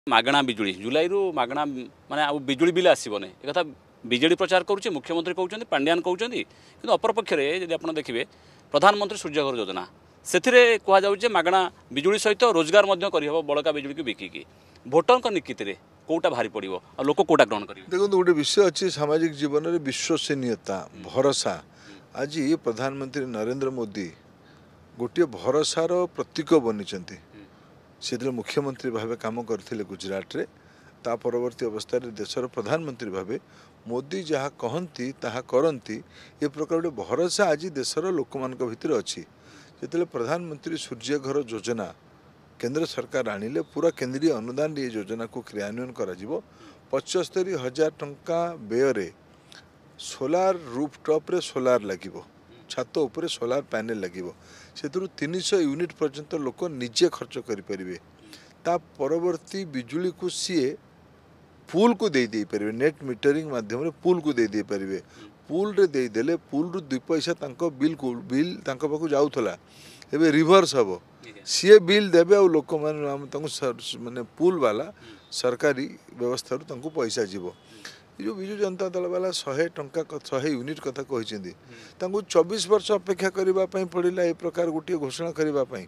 मागणा बिजुली जुलाई रु मागणा माने आ बिजुली बिल आसबनी एक कथा बीजेडी प्रचार करुच्चे मुख्यमंत्री कहते पांड्यान कहते कि अपरपक्ष जब आप देखिए प्रधानमंत्री सूर्यघर योजना से कहुचे मागणा बिजुली सहित रोजगार करहब बड़का बिजुली को बिकिकी भोटर निकित कौटा भारी पड़ो आ लोक कौटा ग्रहण कर देखो गोटे विषय अच्छी सामाजिक जीवन में विश्वसनीयता भरोसा आज प्रधानमंत्री नरेंद्र मोदी गोटे भरोसार प्रतीक बनी से मुख्यमंत्री भाव काम करते गुजरात रे ता परवर्ती अवस्था देशर प्रधानमंत्री भाव मोदी जहाँ कहती ताहा करती ये प्रकार गोटे भरोसा आज देशर लोक मान भितर अच्छी जो प्रधानमंत्री सूर्यघर योजना केंद्र सरकार आनिले पूरा केंद्रीय अनुदान ये योजना को क्रियान्वयन करा 75,000 टंका व्यय सोलार रूफटॉप रे सोलार लगिबो छात उपरे सोलार पैनल लगिबो से 300 यूनिट पर्यंत लोक निजे खर्च करें ता परवर्ती बिजुली को सीए पूल को दे पारे नेट मीटरिंग माध्यम पूल को दे पारे पूल रे दे देले पूल रु 2 पैसा तांको बिल पाखु जाऊला एबे रिवर्स हम सीए बिल देवे और लोक माने पूल वाला सरकारी व्यवस्था रू पैसा जीव जो विजु जनता दल वाला 100 टंका 100 यूनिट कथा कहते 24 वर्ष अपेक्षा करने पड़ा ए प्रकार गोटे घोषणा करने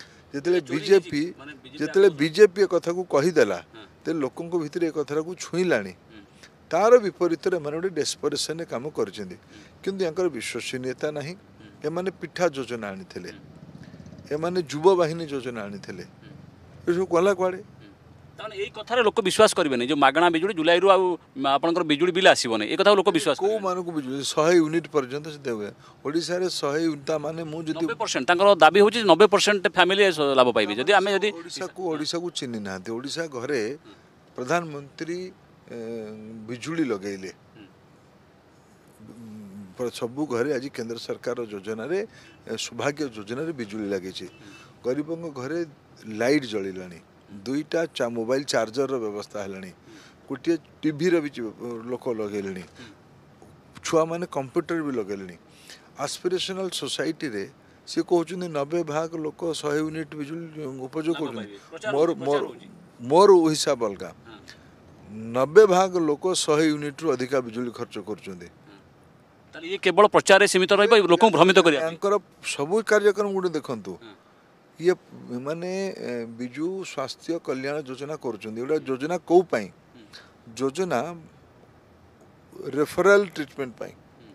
जिते बीजेपी कथा को कहीदेला तो लोकों भितर एक कथा को छुईला तार विपरीत मैंने गोटे डेस्परेसन काम कर विश्वसनीयता ना एमाने पिठा योजना आनी एमाने युवा बाहिनी योजना आनी सब गला कुआड़े यही कथार लोक विश्वास करेंगे जो मागणा बिजुली जुलाई रु आपंकर बिजुली बिल आसबनी एक कथा लोक विश्वास कौ मान को बिजुली 100 यूनिट पर्यंत से हुए ओडिशा रे 100 यूनिट माने मु जति 90% दाबी होची 90% फैमिली लाभ पाइबे जदि आमे जदि ओडिशा को चिन्ह ना ओडिशा घरे प्रधानमंत्री बिजुली लगेले सबू घरे आज केंद्र सरकार योजना रे सौभाग्य योजना रे बिजुली लगे गरीबों घरे लाइट जलिलानी 2टा मोबाइल चार्जर व्यवस्था है गोटे टीवी भी लोक लगे छुआ मैंने कंप्यूटर भी लगे आस्पिरेशनल सोसाइटी रे सी कहते 90 भाग लोक 100 यूनिट बिजुली उपयोग कर मोर हिसाब अलग 90 भाग लोक 100 यूनिट रु अधिका बिजुली खर्च कर ये केवल प्रचार सीमित लोक भ्रमित कर सब कार्यक्रम गोटे देखु ये माने बिजु स्वास्थ्य कल्याण योजना कर योजना कौ पाई योजना रेफरल ट्रीटमेंट पाई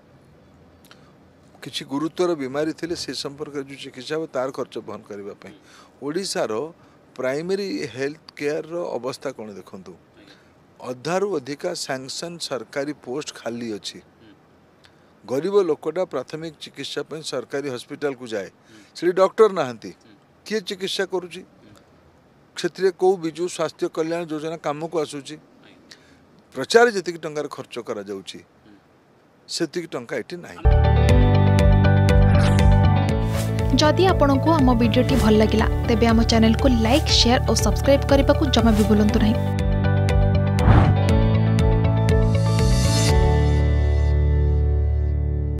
किसी गुरुतर बीमारी थिले से संपर्क जो चिकित्सा हो तार खर्च बहन करने ओडिशार प्राइमरी हेल्थ केयर अवस्था कौन देखु अधारू अधिका सैंक्शन सरकारी पोस्ट खाली अच्छी गरीब लोकटा प्राथमिक चिकित्सा सरकारी हॉस्पिटल को जाए से डॉक्टर नहांती किए चिकित्सा करुच्ची से कौ विजु स्वास्थ्य कल्याण योजना काम को आसूची प्रचार जी टंकार खर्च करा जाउची सेतिक टंका एटी नाही। जदि आपंक आम भिडी भल लगा तेब आम चैनल को लाइक शेयर और सब्सक्राइब करने को जमा भी भूलु नहीं।